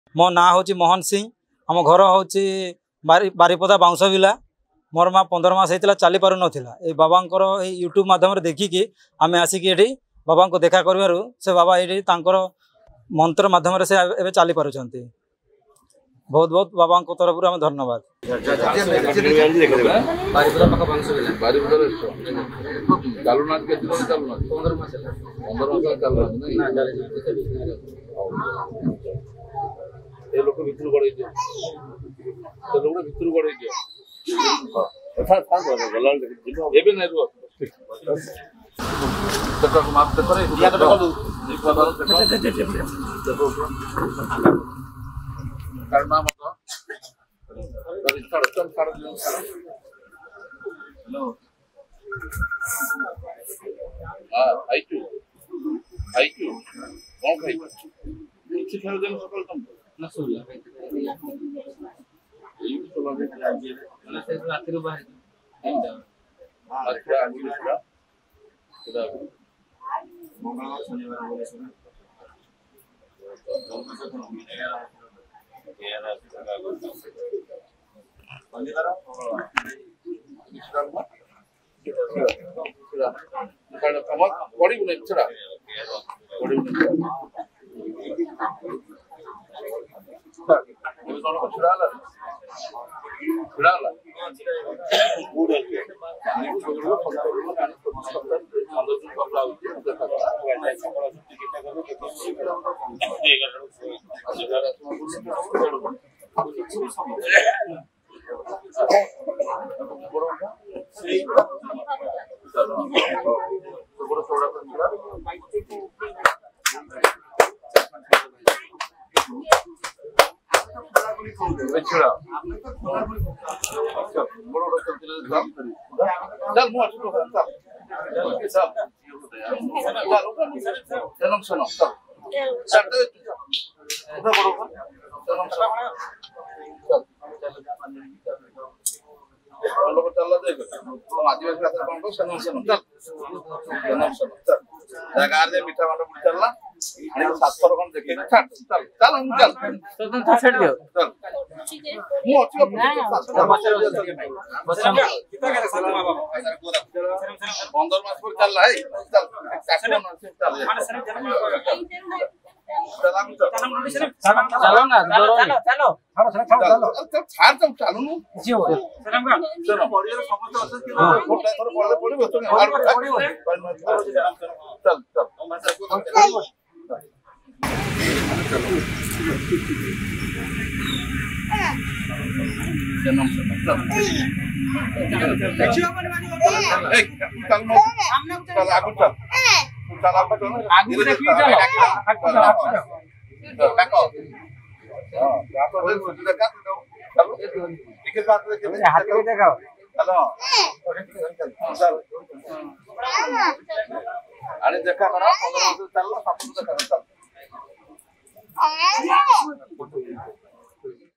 मो ना हूँ मोहन सिंह आम घर हूँ बारीपदा बाउंसविला मोर माँ 15 मास होता चली पार नाला ये बाबा यूट्यूब माध्यम देखिकी आम आसिक ये बाबा को देखा कर से बाबा ये मंत्र माध्यम से एवं चली पार बहुत बहुत बाबा तरफ धन्यवाद।